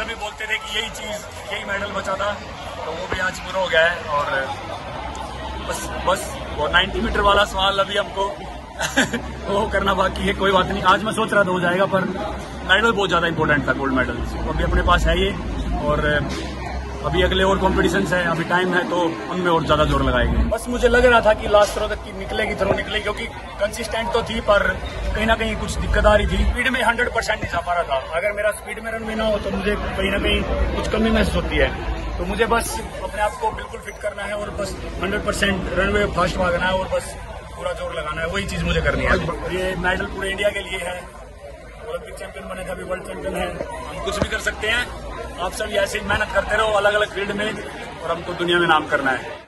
सभी बोलते थे कि यही मेडल बचा था, तो वो भी आज पूरा हो गया है। और बस वो 90 मीटर वाला सवाल अभी हमको वो करना बाकी है। कोई बात नहीं, आज मैं सोच रहा था हो जाएगा, पर मेडल बहुत ज़्यादा इंपॉर्टेंट था, गोल्ड मेडल। तो अभी अपने पास है ये, और अभी अगले और कॉम्पिटिशन्स है, अभी टाइम है, तो उनमें और ज़्यादा जोर लगाएंगे। बस मुझे लग रहा था कि लास्ट थ्रो तक की निकलेगी, क्योंकि कंसिस्टेंट तो थी, पर कहीं ना कहीं कुछ दिक्कत आ रही थी। स्पीड में 100% नहीं जा पा रहा था। अगर मेरा स्पीड में रन भी ना हो तो मुझे कहीं ना कहीं कुछ कमी महसूस होती है। तो मुझे बस अपने आप को बिल्कुल फिट करना है और बस 100% रनवे फास्ट भागना है और बस पूरा जोर लगाना है, वही चीज़ मुझे करनी है। ये मेडल पूरे इंडिया के लिए है। ओलंपिक चैंपियन बने थे, अभी वर्ल्ड चैंपियन है। हम कुछ भी कर सकते हैं। आप सब ऐसे ही मेहनत करते रहो अलग अलग फील्ड में, और हमको दुनिया में नाम करना है।